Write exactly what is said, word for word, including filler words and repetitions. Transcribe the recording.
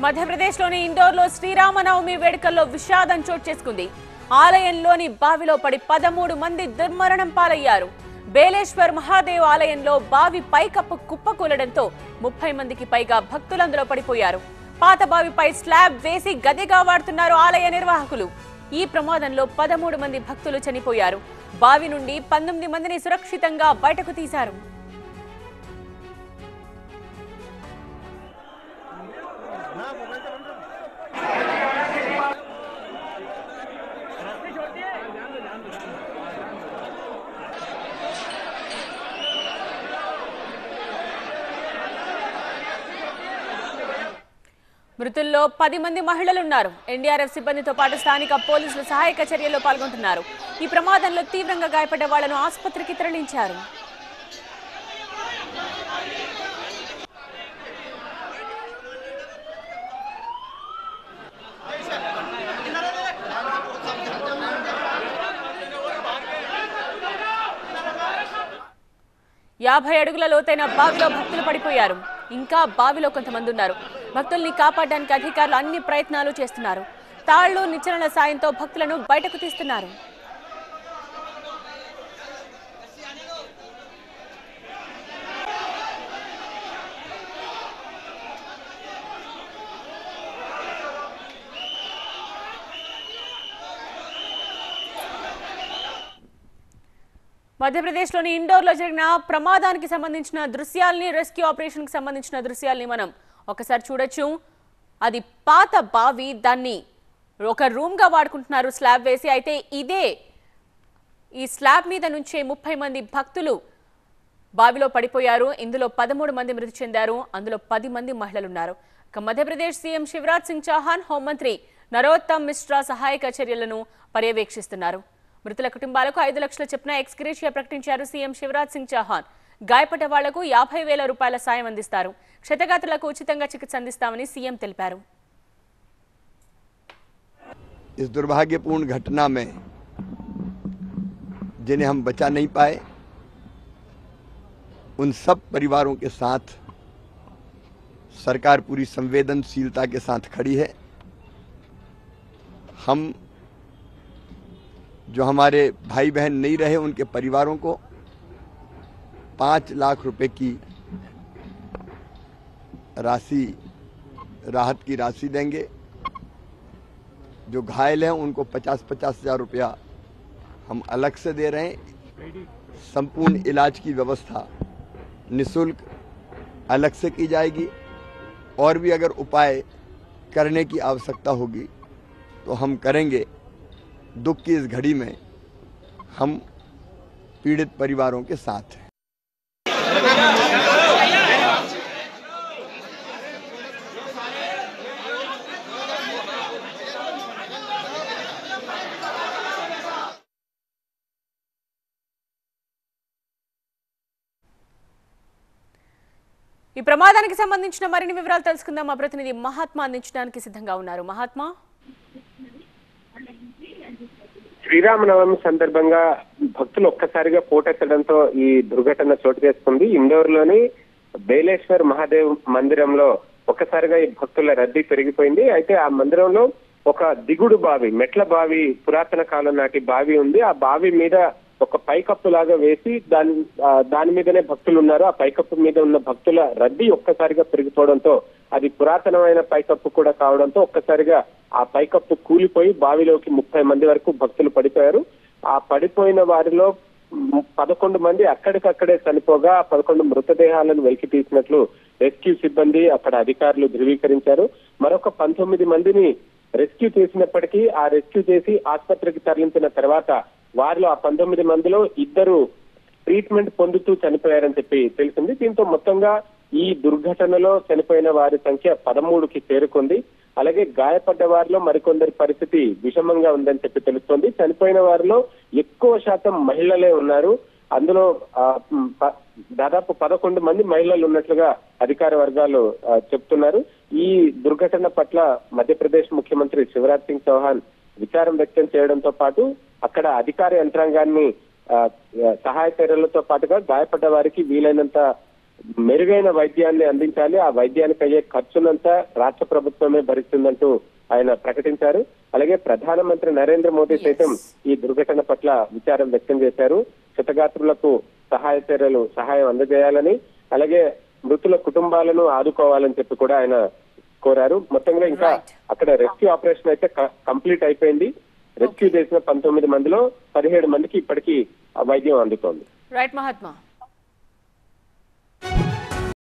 మధ్యప్రదేశ్లోని ఇండోర్లో శ్రీరామనవమి వేడుకల్లో విషాదం చోటు చేసుకుంది. ఆలయంలోని బావిలో పడి పదమూడు మంది దుర్మరణం పాలయ్యారు. బేలేశ్వర్ మహాదేవ్ ఆలయంలో బావి పైకప్పు కుప్పకూలడంతో ముప్పై మందికి పైగా భక్తులందులో పడిపోయారు. పాత బావిపై స్లాబ్ వేసి గదిగా వాడుతున్నారు ఆలయ నిర్వాహకులు. ఈ ప్రమాదంలో పదమూడు మంది భక్తులు చనిపోయారు. బావి నుండి పంతొమ్మిది మందిని సురక్షితంగా బయటకు తీశారు. మృతుల్లో పది మంది మహిళలున్నారు. ఎన్డీఆర్ఎఫ్ సిబ్బందితో పాటు స్థానిక పోలీసులు సహాయక చర్యల్లో పాల్గొంటున్నారు. ఈ ప్రమాదంలో తీవ్రంగా గాయపడ్డ వాళ్లను ఆసుపత్రికి తరలించారు. యాభై అడుగుల లోతైన బావిలో భక్తులు పడిపోయారు. ఇంకా బావిలో కొంతమంది ఉన్నారు. భక్తుల్ని కాపాడడానికి అధికారులు అన్ని ప్రయత్నాలు చేస్తున్నారు. తాళ్లు నిచ్చెనల సాయంతో భక్తులను బయటకు తీస్తున్నారు. మధ్యప్రదేశ్లోని ఇండోర్లో జరిగిన ప్రమాదానికి సంబంధించిన దృశ్యాల్ని, రెస్క్యూ ఆపరేషన్ కి సంబంధించిన దృశ్యాల్ని మనం ఒకసారి చూడొచ్చు. అది పాత బావి, దాన్ని ఒక రూమ్ గా వాడుకుంటున్నారు స్లాబ్ వేసి. అయితే ఇదే ఈ స్లాబ్ మీద నుంచే ముప్పై మంది భక్తులు బావిలో పడిపోయారు. ఇందులో పదమూడు మంది మృతి చెందారు. అందులో పది మంది మహిళలున్నారు. మధ్యప్రదేశ్ సీఎం శివరాజ్ సింగ్ చౌహాన్, హోంమంత్రి నరోత్తమ్ మిశ్రా సహాయక చర్యలను పర్యవేక్షిస్తున్నారు. మృతుల కుటుంబాలకు ఐదు లక్షల చొప్పున ఎక్స్గ్రేషియా ప్రకటించారు సీఎం శివరాజ్ సింగ్ చౌహాన్. గాయపడ్డ వాళ్లకు యాభై వేల రూపాయల సాయం అందిస్తారు. క్షతగాత్రులకు ఉచితంగా చికిత్స అందిస్తామని సీఎం తెలిపారు. इस दुर्भाग्यपूर्ण घटना में जिन्हें हम बचा नहीं पाए, उन सब परिवारों के साथ सरकार पूरी संवेदनशीलता के साथ खड़ी है। हम जो हमारे भाई बहन नहीं रहे उनके परिवारों को पाँच लाख रुपए की राशि, राहत की राशि देंगे। जो घायल हैं उनको पचास पचास हजार रुपया हम अलग से दे रहे हैं। संपूर्ण इलाज की व्यवस्था निःशुल्क अलग से की जाएगी। और भी अगर उपाय करने की आवश्यकता होगी तो हम करेंगे। दुख की इस घड़ी में हम पीड़ित परिवारों के साथ हैं। ఈ ప్రమాదానికి సంబంధించిన మరిన్ని వివరాలు తెలుసుకుందాం. మా ప్రతినిధి మహాత్మా అందించడానికి సిద్ధంగా ఉన్నారు. మహాత్మా, శ్రీరామనవమి సందర్భంగా భక్తులు ఒక్కసారిగా పోటెత్తడంతో ఈ దుర్ఘటన చోటు చేసుకుంది. ఇండోర్ లోని బేలేశ్వర్ మహాదేవ్ మందిరంలో ఒక్కసారిగా ఈ భక్తుల రద్దీ పెరిగిపోయింది. అయితే ఆ మందిరంలో ఒక దిగుడు బావి, మెట్ల బావి, పురాతన కాలం నాటి బావి ఉంది. ఆ బావి మీద ఒక పైకప్పు లాగా వేసి దాని దాని మీదనే భక్తులు ఉన్నారు. ఆ పైకప్పు మీద ఉన్న భక్తుల రద్దీ ఒక్కసారిగా పెరిగిపోవడంతో, అది పురాతనమైన పైకప్పు కూడా కావడంతో ఒక్కసారిగా ఆ పైకప్పు కూలిపోయి బావిలోకి ముప్పై మంది వరకు భక్తులు పడిపోయారు. ఆ పడిపోయిన వారిలో పదకొండు మంది అక్కడికక్కడే చనిపోగా ఆ పదకొండు మృతదేహాలను వెలికి తీసినట్లు రెస్క్యూ సిబ్బంది, అక్కడ అధికారులు ధృవీకరించారు. మరొక పంతొమ్మిది మందిని రెస్క్యూ చేసినప్పటికీ ఆ రెస్క్యూ చేసి ఆసుపత్రికి తరలించిన తర్వాత వారిలో ఆ పంతొమ్మిది మందిలో ఇద్దరు ట్రీట్మెంట్ పొందుతూ చనిపోయారని చెప్పి తెలిసింది. దీంతో మొత్తంగా ఈ దుర్ఘటనలో చనిపోయిన వారి సంఖ్య పదమూడుకి చేరుకుంది. అలాగే గాయపడ్డ వారిలో మరికొందరి పరిస్థితి విషమంగా ఉందని చెప్పి తెలుస్తోంది. చనిపోయిన వారిలో ఎక్కువ శాతం మహిళలే ఉన్నారు. అందులో దాదాపు పదకొండు మంది మహిళలు ఉన్నట్లుగా అధికార వర్గాలు చెప్తున్నారు. ఈ దుర్ఘటన పట్ల మధ్యప్రదేశ్ ముఖ్యమంత్రి శివరాజ్ సింగ్ చౌహాన్ విచారం వ్యక్తం చేయడంతో పాటు అక్కడ అధికార యంత్రాంగాన్ని సహాయ చర్యలతో పాటుగా గాయపడ్డ వారికి వీలైనంత మెరుగైన వైద్యాన్ని అందించాలి, ఆ వైద్యానికి అయ్యే ఖర్చునంతా రాష్ట్ర ప్రభుత్వమే భరిస్తుందంటూ ఆయన ప్రకటించారు. అలాగే ప్రధానమంత్రి నరేంద్ర మోదీ సైతం ఈ దుర్ఘటన పట్ల విచారం వ్యక్తం చేశారు. క్షతగాత్రులకు సహాయ చర్యలు సహాయం అందజేయాలని, అలాగే మృతుల కుటుంబాలను ఆదుకోవాలని చెప్పి కూడా ఆయన కోరారు. మొత్తంగా ఇంకా అక్కడ రెస్క్యూ ఆపరేషన్ అయితే కంప్లీట్ అయిపోయింది. రెస్క్యూ చేసిన పంతొమ్మిది మందిలో పదిహేడు మందికి ఇప్పటికీ వైద్యం అందుతోంది. రైట్ మహాత్మా.